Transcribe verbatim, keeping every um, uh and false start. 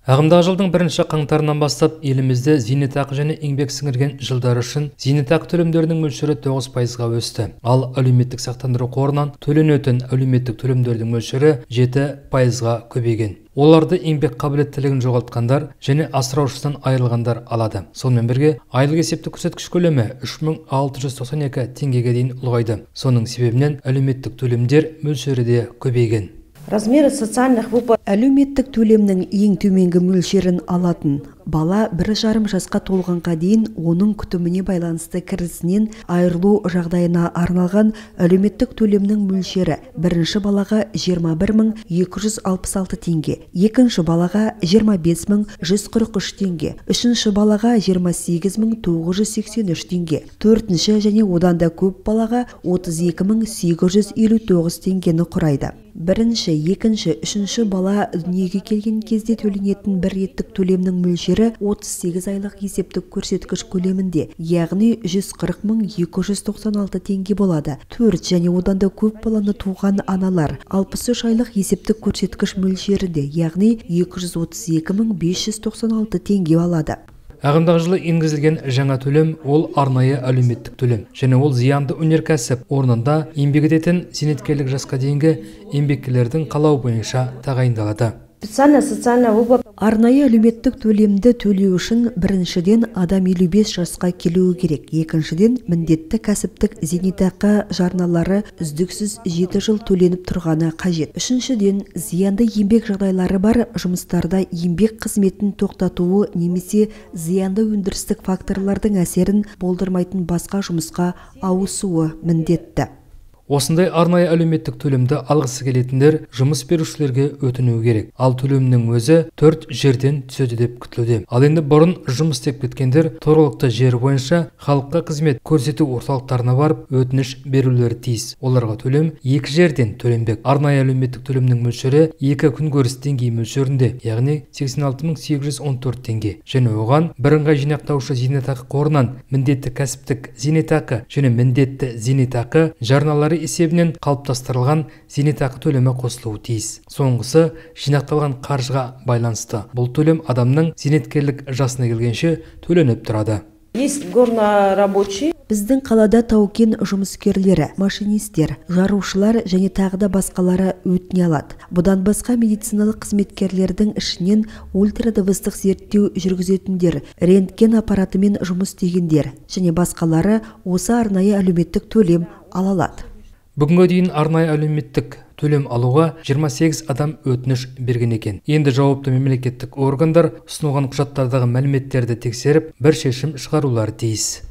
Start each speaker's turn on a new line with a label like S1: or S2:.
S1: Ағымдағы жылдың бірінші қаңтарынан бастап елімізде зейнетақы және еңбек сіңірген жылдар үшін зейнетақы төлемдерінің мөлшері тоғыз пайызға өсті. Ал әлеуметтік сақтандыру қорынан төленетін әлеуметтік төлемдердің мөлшері жеті пайызға көбейген. Оларды еңбек қабілеттілігін жоғалтқандар және асыраушысынан айырылғандар алады. Сонымен бірге айлық есептік көрсеткіш көлемі үш мың алты жүз тоқсан екі теңгеге дейін ұлғайды. Соның себебінен әлеуметтік төлемдер мөлшері де көбейген.
S2: Размеры социальных выплат.
S3: Әлеуметтік төлемнің ең төменгі мөлшерін алатын бала бір жарым жасқа толғанға дейін оның күтіміне байланысты кірісінен айырылу жағдайына арналған әлеуметтік төлемнің мөлшері бірінші балаға жиырма бір мың екі жүз алпыс алты теңге, екінші балаға жиырма бес мың жүз қырық үш теңге, үшінші балаға жиырма сегіз мың тоғыз жүз сексен үш теңге, төртінші және одан да көп балаға отыз екі мың сегіз жүз елу тоғыз теңгені құрайды. Бірінші, екінші, үшінші бала дүниеге келген кезде төленетін бір реттік төлемнің мөлшері отыз сегіз айлық есептік көрсеткіш көлемінде, яғни жүз қырық мың екі жүз тоқсан алты теңге болады. төрт және одан да көп баланы туған аналар алпыс үш айлық есептік көрсеткіш мөлшерінде, яғни екі жүз отыз екі мың бес жүз тоқсан алты теңге алады.
S1: Ағымдағы жылы енгізілген жаңа төлем ол арнайы әлеуметтік төлем, және ол зиянды өнеркәсіп орнында еңбек ететін зейнеткерлік жасқа дейінгі еңбеккерлердің қалауы бойынша тағайындалады.
S2: Специальная социальная выплата.
S3: Арнайы әлеуметтік төлемді төлеу үшін біріншіден адам елу бес жасқа келуі керек, екіншіден міндетті кәсіптік зейнетақы жарналары үздіксіз жеті жыл төленіп тұрғаны қажет. Үшіншіден зиянды еңбек жағдайлары бар жұмыстарда еңбек қызметін тоқтатуы немесе зиянды өндірістік факторлардың әсерін болдырмайтын басқа жұмысқа ауысуы міндетті.
S1: Осындай арнайы әлеуметтік төлемді алғысы келетіндер жұмыс берушілерге өтінуі керек. Ал төлемнің өзі төрт жерден түседі деп күтілуде. Ал енді бұрын жұмыс істеп кеткендер тұрғылықты жері бойынша халыққа қызмет көрсету орталықтарына барып өтініш берулері тиіс. Оларға төлем екі жерден төленбек. Арнайы әлеуметтік төлемнің мөлшері екі күнкөріс деңгейі мөлшерінде, яғни сексен алты мың сегіз жүз он төрт теңге. Және оған бірыңғай жинақтаушы зейнетақы қорынан міндетті кәсіптік зейнетақы және міндетті зейнетақы жарналары есебінен қалыптастырылған зейнетақы төлемі қосылуы тиіс. Соңғысы жинақталған қаржыға байланысты. Бұл төлем адамның зейнеткерлік жасына келгенше төленіп тұрады.
S2: Есть горнорабочий.
S3: Біздің қалада тау-кен жұмыскерлері, машинистер, жарушылар және тағы да басқалары өтіне алады. Бұдан басқа медициналық қызметкерлердің ішінен ультрадыбыстық зерттеу жүргізетіндер, рентген аппаратымен жұмыс істегендер және басқалары осы арнайы әлеуметтік төлем ала алады.
S1: Бүгінгі дейін арнайы әлеуметтік төлем алуға жиырма сегіз адам өтініш берген екен. Енді жауапты мемлекеттік органдар ұсынылған құжаттардағы мәліметтерді тексеріп, бір шешім шығарулары тиіс.